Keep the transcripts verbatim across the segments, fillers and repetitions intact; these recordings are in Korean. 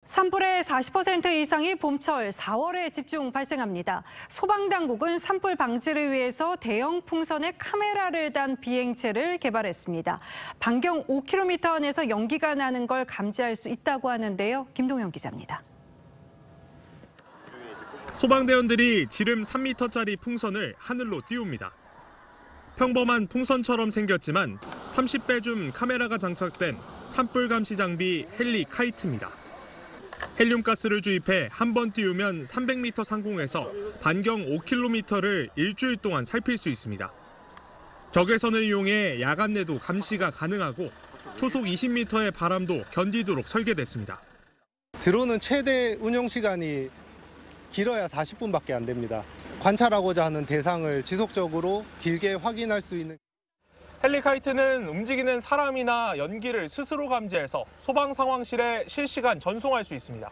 산불의 사십 퍼센트 이상이 봄철 사월에 집중 발생합니다. 소방당국은 산불 방지를 위해서 대형 풍선에 카메라를 단 비행체를 개발했습니다. 반경 오 킬로미터 안에서 연기가 나는 걸 감지할 수 있다고 하는데요. 김동현 기자입니다. 소방대원들이 지름 삼 미터짜리 풍선을 하늘로 띄웁니다. 평범한 풍선처럼 생겼지만 삼십 배 줌 카메라가 장착된 산불 감시 장비 헬리 카이트입니다. 헬륨가스를 주입해 한 번 띄우면 삼백 미터 상공에서 반경 오 킬로미터를 일주일 동안 살필 수 있습니다. 적외선을 이용해 야간 내도 감시가 가능하고 초속 이십 미터의 바람도 견디도록 설계됐습니다. 드론은 최대 운영 시간이 길어야 사십 분밖에 안 됩니다. 관찰하고자 하는 대상을 지속적으로 길게 확인할 수 있는. 헬리카이트는 움직이는 사람이나 연기를 스스로 감지해서 소방 상황실에 실시간 전송할 수 있습니다.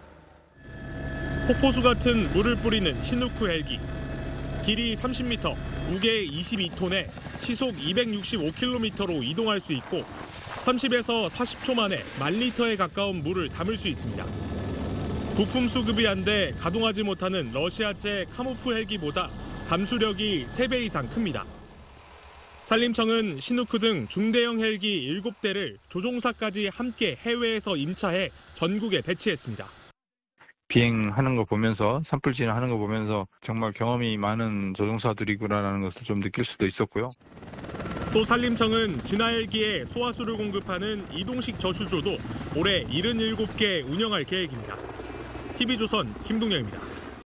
폭포수 같은 물을 뿌리는 시누크 헬기. 길이 삼십 미터, 무게 이십이 톤에 시속 이백육십오 킬로미터로 이동할 수 있고 삼십에서 사십 초 만에 만 리터에 가까운 물을 담을 수 있습니다. 부품 수급이 안 돼 가동하지 못하는 러시아제 카모프 헬기보다 감수력이 세 배 이상 큽니다. 산림청은 시누크 등 중대형 헬기 일곱 대를 조종사까지 함께 해외에서 임차해 전국에 배치했습니다. 비행하는 거 보면서 산불 진화하는 거 보면서 정말 경험이 많은 조종사들이구나라는 것을 좀 느낄 수도 있었고요. 또 산림청은 진화 헬기에 소화수를 공급하는 이동식 저수조도 올해 칠십칠 개 운영할 계획입니다. 티비조선 김동현입니다.